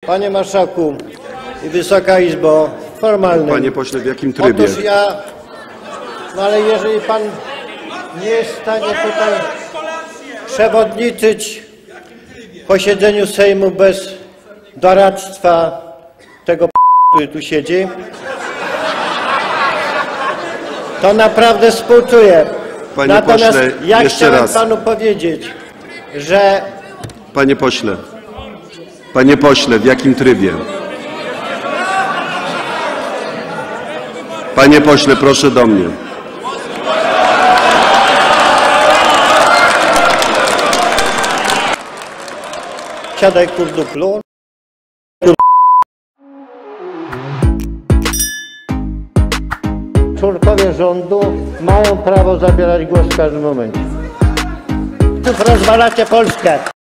Panie Marszałku i Wysoka Izbo, formalnym. Panie pośle, w jakim trybie? Otóż no ale jeżeli pan nie jest w stanie tutaj przewodniczyć posiedzeniu Sejmu bez doradztwa tego który tu siedzi, to naprawdę współczuję. Panie Natomiast pośle, ja jeszcze chciałem raz. panu powiedzieć, że... Panie pośle, w jakim trybie? Panie pośle, proszę do mnie. Siadaj kurduplu. Członkowie rządu mają prawo zabierać głos w każdym momencie. Tu rozwalacie Polskę.